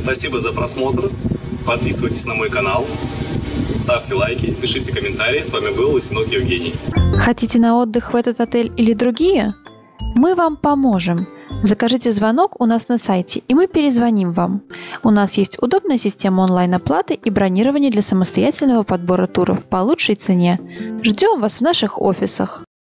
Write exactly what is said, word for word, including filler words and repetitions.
Спасибо за просмотр. Подписывайтесь на мой канал, ставьте лайки, пишите комментарии. С вами был Лысенок Евгений. Хотите на отдых в этот отель или другие? Мы вам поможем. Закажите звонок у нас на сайте, и мы перезвоним вам. У нас есть удобная система онлайн-оплаты и бронирования для самостоятельного подбора туров по лучшей цене. Ждем вас в наших офисах.